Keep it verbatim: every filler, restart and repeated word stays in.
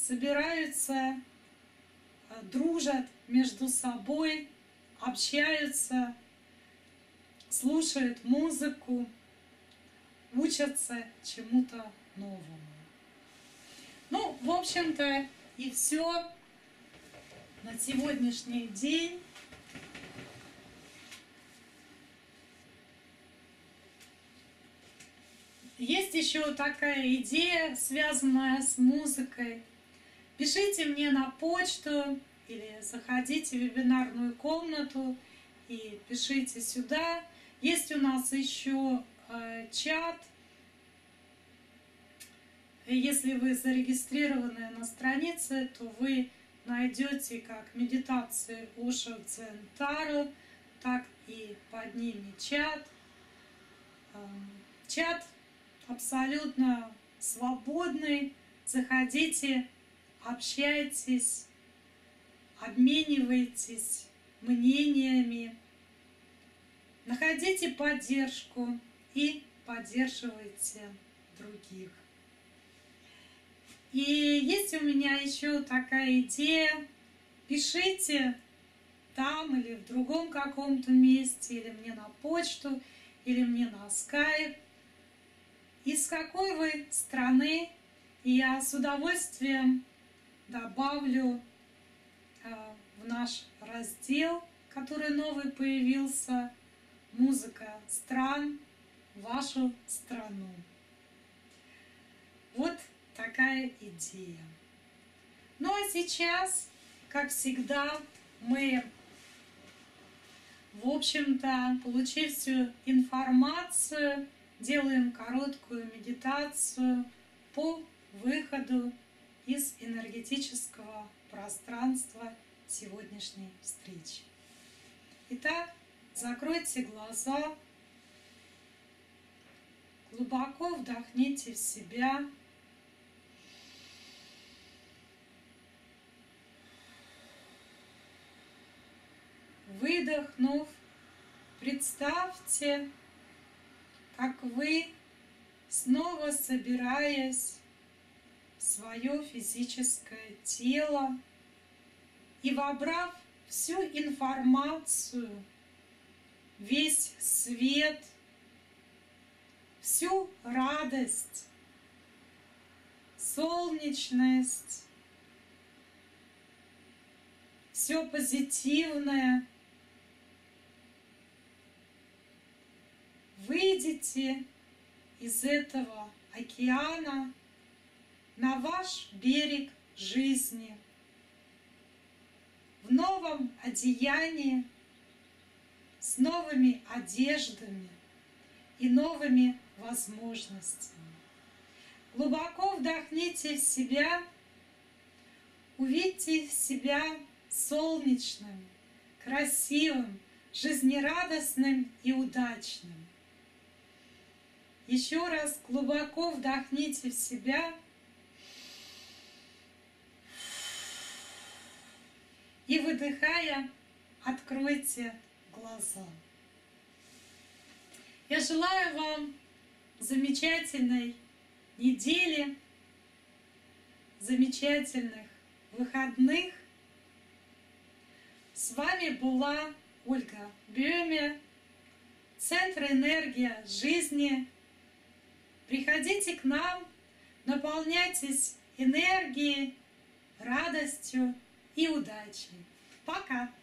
собираются, дружат между собой, общаются, слушают музыку, учатся чему-то новому. Ну, в общем-то, и все на сегодняшний день. Есть еще такая идея, связанная с музыкой. Пишите мне на почту или заходите в вебинарную комнату и пишите сюда. Есть у нас еще э, чат. Если вы зарегистрированы на странице, то вы найдете как медитации Ошо Дзен Таро, так и под ними чат. Чат абсолютно свободный. Заходите, общайтесь, обменивайтесь мнениями, находите поддержку и поддерживайте других. И есть у меня еще такая идея. Пишите там или в другом каком-то месте, или мне на почту, или мне на скайп, из какой вы страны, и я с удовольствием добавлю э, в наш раздел, который новый появился, «Музыка стран, вашу страну». Вот такая идея. Ну а сейчас, как всегда, мы, в общем-то, получив всю информацию, делаем короткую медитацию по выходу из энергетического пространства сегодняшней встречи. Итак, закройте глаза, глубоко вдохните в себя. Выдохнув, представьте, как вы, снова собираясь в свое физическое тело и вобрав всю информацию, весь свет, всю радость, солнечность, все позитивное, выйдите из этого океана на ваш берег жизни в новом одеянии, с новыми одеждами и новыми возможностями. Глубоко вдохните в себя, увидьте себя солнечным, красивым, жизнерадостным и удачным. Еще раз глубоко вдохните в себя и, выдыхая, откройте глаза. Я желаю вам замечательной недели, замечательных выходных. С вами была Ольга Бёме, Центр «Энергия жизни». Приходите к нам, наполняйтесь энергией, радостью и удачей. Пока!